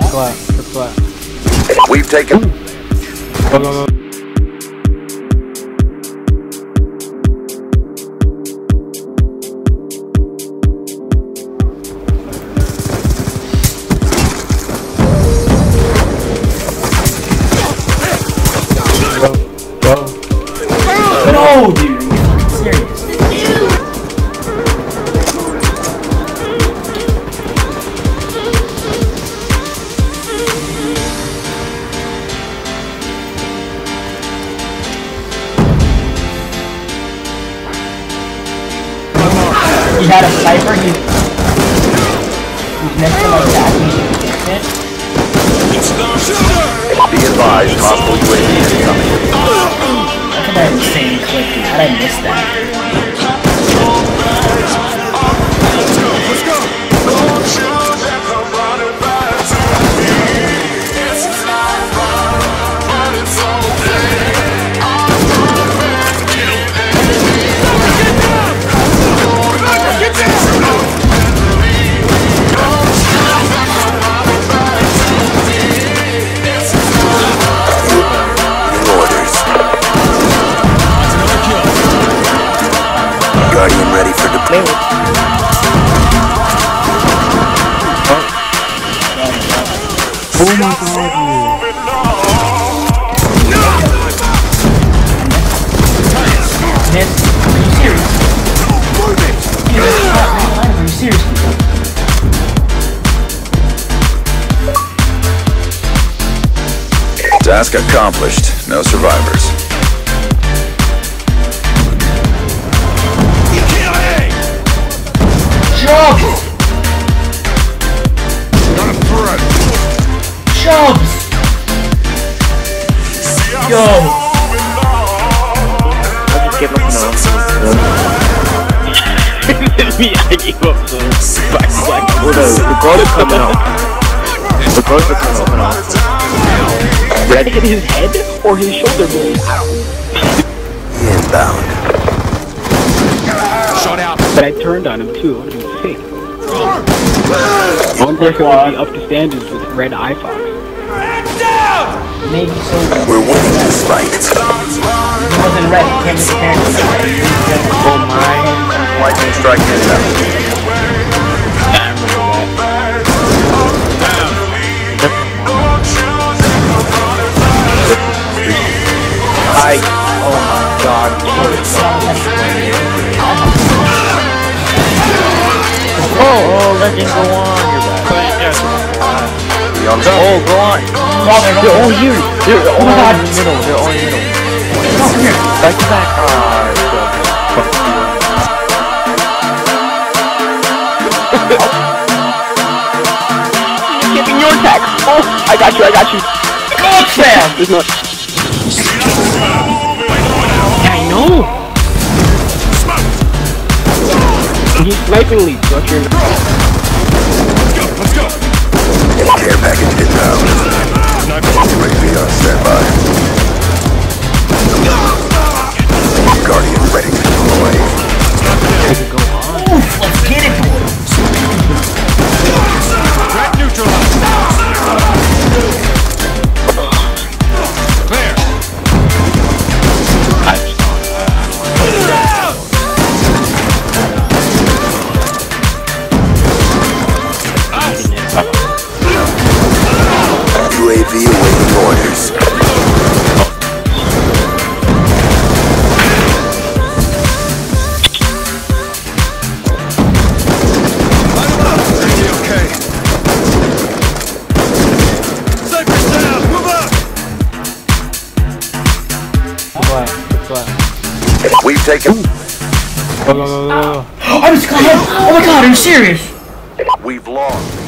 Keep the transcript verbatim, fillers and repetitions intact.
flat, good flat. We've taken. Go, go, go. No, dude! Serious. He had a sniper, he was next to my back, he fixed it. Be advised, hostile U A V incoming. Look at that insane clip, dude. How'd I miss that? Guardian ready for deployment. Oh my god, Miss, are you serious? Are you serious? Task accomplished. No survivors. Jobs! Not a threat. Jobs! Yo! I'll just give up now. Me, I gave up, so back to back. Oh no, the goal is coming up. The goal is coming up. Did I hit his head or his shoulder blade? Inbound. Shot out. But I turned on him too. What a mistake. One person would be up to standards with red eye fox. Maybe so. We're winning this fight. He wasn't ready. Can't be parents. Oh my. Lightning strike inbound. I. Oh my god. Oh, oh, Legend, go on. You're back. On Oh, go on. They're all here. They're all in the middle. They're all in the middle. Back to back. Ah, Give me your attack. Oh, I got you. I got you. God, Sam! There's not. Yeah, I know. He's sniping lead, so if you're in the... Let's go. Care package inbound. Ready to be on standby. Guardian ready to deploy. Oof, let's get it, boys. Threat neutralized. Clear. U A V awaiting orders. Okay. Cypress down. Move up. good flat, good flat. We've taken. Go, go, go, go, go. I was caught. Oh my god, are you serious? We've lost.